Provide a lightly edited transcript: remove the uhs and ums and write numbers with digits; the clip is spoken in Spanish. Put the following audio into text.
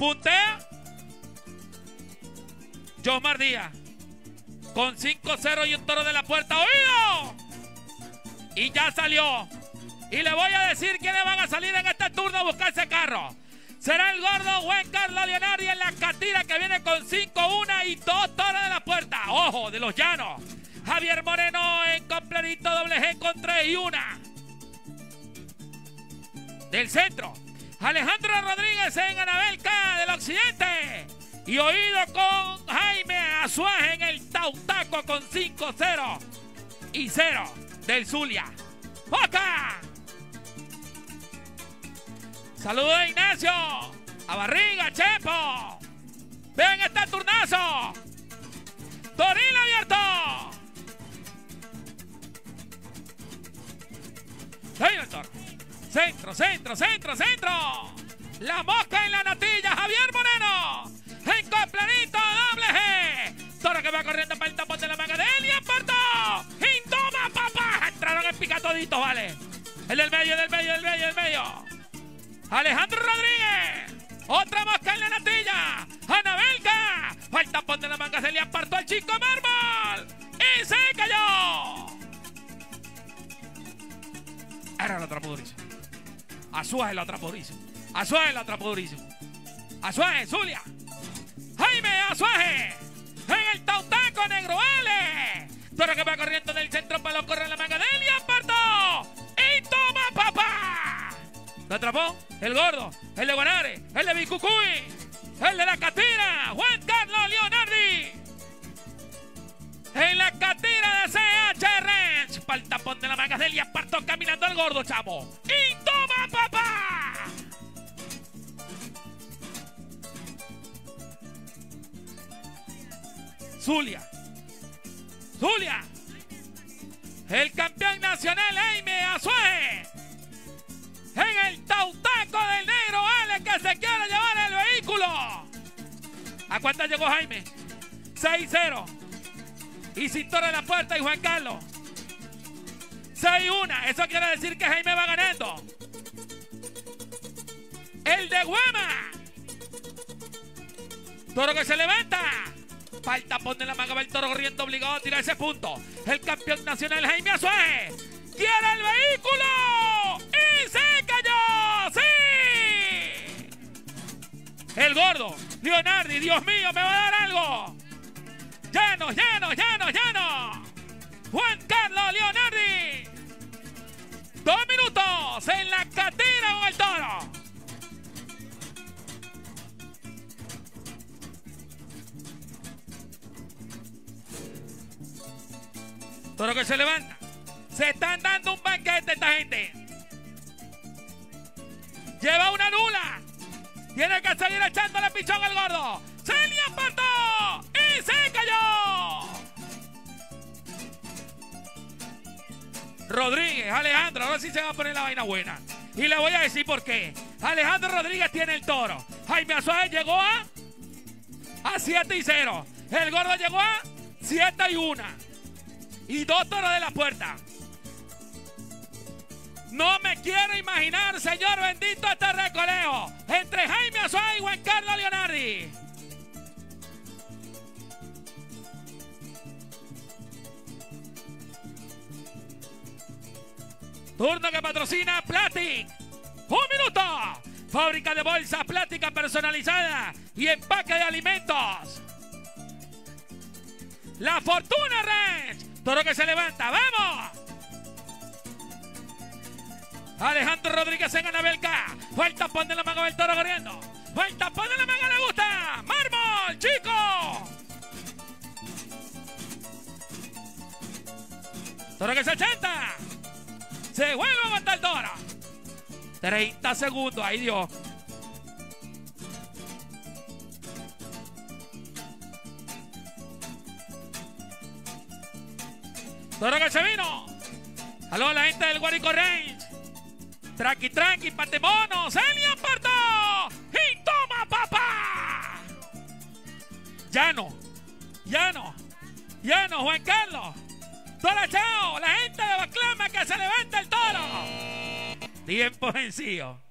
Puntea Josmar Díaz con 5-0 y un toro de la puerta. ¡Oído! Y ya salió. Y le voy a decir quiénes van a salir en este turno a buscar ese carro. Será el gordo Juan Carlos Leonardi en la catira, que viene con 5-1 y 2 toros de la puerta. Ojo, de los llanos. Javier Moreno en completito doble G con 3-1. Del centro, Alejandro Rodríguez en Anabelca del occidente. Y oído con Jaime Azuaje en el Tautaco con 5-0 y 0 del Zulia. ¡Boca! Saludos a Ignacio, a Barriga, Chepo. Ven este turnazo. Toril abierto. Ahí el toro. Centro, centro, centro, centro. La mosca en la natilla, Javier Moreno. En completito doble G. Toro que va corriendo para el tapón de la manga de él y apartó. Y toma, papá. Entraron en picatoditos, vale. El del medio, del medio, del medio, del medio. Alejandro Rodríguez. Otra mosca en la natilla. Anabelca. El tapón de la manga se le apartó al chico Mármol. Y se cayó. Era la atrapó durísimo. Azuaje la atrapó durísimo. Azuaje la atrapó durísimo. Azuaje, Zulia. Jaime Azuaje. En el Tautaco, Negro Ale. Toro que va corriendo del centro para lo correr la manga de él y apartó. Y toma, papá. Lo atrapó el gordo, el de Guanare, el de Bicucuy, el de la catira, Juan Carlos Leonardi. En la catira de CH Ranch, para el tapón de la manga de él y apartó caminando el gordo, chamo. Y toma, papá. Zulia. Zulia. El campeón nacional Jaime Azuaje. En el Tautaco del Negro Ale, que se quiere llevar el vehículo. ¿A cuánto llegó Jaime? 6-0. Y sin toro en la puerta y Juan Carlos. 6-1. Eso quiere decir que Jaime va ganando. El de Guama. Toro que se levanta. Para el tapón de la manga va el toro corriendo obligado a tirar ese punto. El campeón nacional Jaime Azuaje. ¡Quiere el vehículo! ¡Y se cayó! ¡Sí! El gordo Leonardi, Dios mío, me va a dar algo. ¡Llano, llano, llano, llano! Juan Carlos Leonardi. 2 minutos en la catira con el toro. Toro que se levanta. Se están dando un banquete esta gente. Lleva una nula. Tiene que seguir echándole pichón al gordo. Se le apartó y se cayó. Rodríguez, Alejandro, ahora sí se va a poner la vaina buena. Y le voy a decir por qué. Alejandro Rodríguez tiene el toro. Jaime Azuaje llegó a 7-0. El gordo llegó a 7-1. Y 2 toros de la puerta. No me quiero imaginar, señor bendito, este recoleo entre Jaime Azuaje y Juan Carlos Leonardi. Turno que patrocina Platic. 1 minuto. Fábrica de bolsas plásticas personalizadas y empaque de alimentos. La Fortuna Ranch. Toro que se levanta. ¡Vamos! Alejandro Rodríguez en Anabelca. Fue el tapón de la manga del toro corriendo. Fue el tapón de la manga, le gusta. ¡Mármol, chico! Toro que se 80. Se vuelve a aguantar el toro. 30 segundos. Ahí Dios. Toro que se vino. Saludos a la gente del Guarico Range. Tranqui, tranqui, patemono. Se le apartó. Y toma, papá. Llano. Llano. Llano, Juan Carlos. Toro chao. La gente de Baclama que se levanta el toro. Tiempo vencido.